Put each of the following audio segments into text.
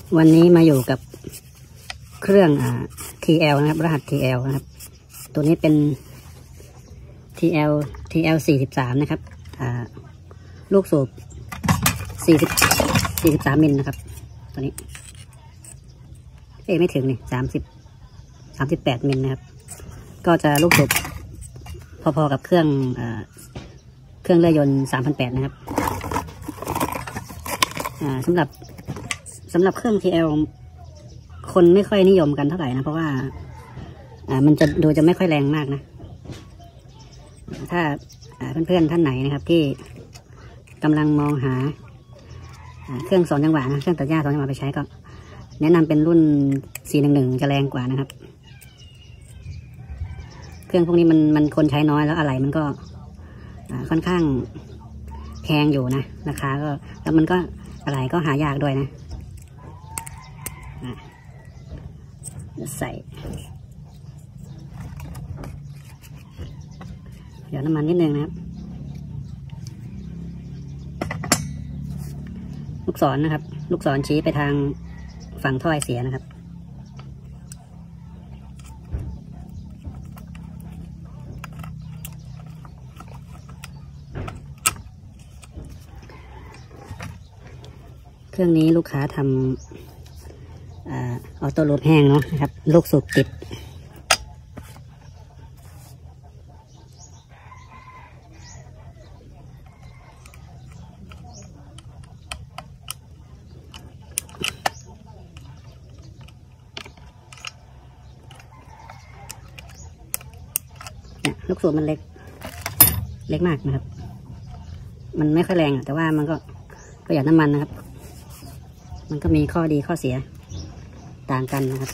วันนี้มาอยู่กับเครื่องTL นะครับรหัส TL นะครับตัวนี้เป็น TL 43นะครับลูกสูบ43มิลนะครับตัวนี้ไม่ถึงนี่38มิลนะครับก็จะลูกสูบพอๆกับเครื่องเรือยนต์3,800นะครับสำหรับเครื่อง TL คนไม่ค่อยนิยมกันเท่าไหร่นะเพราะว่ามันจะไม่ค่อยแรงมากนะถ้าเพื่อนๆท่านไหนนะครับที่กำลังมองหาเครื่อง2 จังหวะนะเครื่องตัดหญ้า2 จังหวะไปใช้ก็แนะนำเป็นรุ่น411จะแรงกว่านะครับเครื่องพวกนี้มันคนใช้น้อยแล้วอะไรมันก็ค่อนข้างแพงอยู่นะราคาก็แล้วมันก็อะไรก็หายากด้วยนะใส่เดี๋ยวน้ำมันนิดนึงนะครับลูกศรนะครับลูกศรชี้ไปทางฝั่งท่อไอเสียนะครับเครื่องนี้ลูกค้าทำออโต้ลูปแห้งเนาะนะครับลูกสูบติดลูกสูบมันเล็กมากนะครับมันไม่ค่อยแรงแต่ว่ามันก็ประหยัดน้ำมันนะครับมันก็มีข้อดีข้อเสียต่างกันนะครับ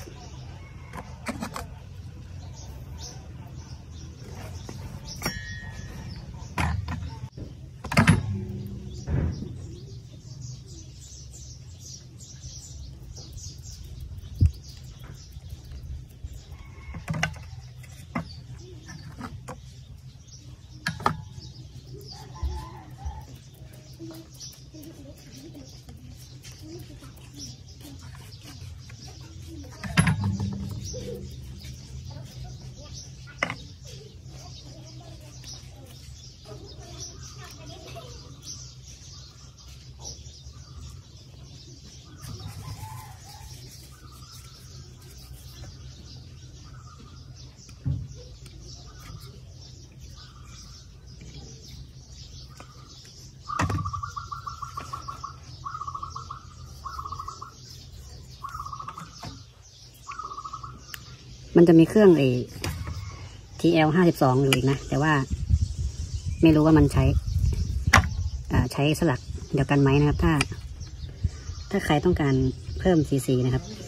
มันจะมีเครื่องTL 52อยู่อีกนะแต่ว่าไม่รู้ว่ามันใช้สลักเดียวกันไหมนะครับถ้าใครต้องการเพิ่ม cc นะครับ